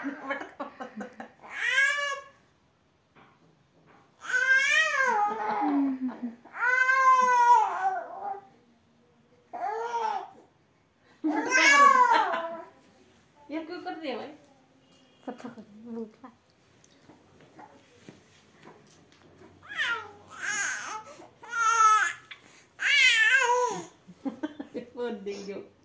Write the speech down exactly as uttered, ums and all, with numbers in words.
Ya cứ cất gì vậy? Phật thật lụt lại. Vườn tình dục.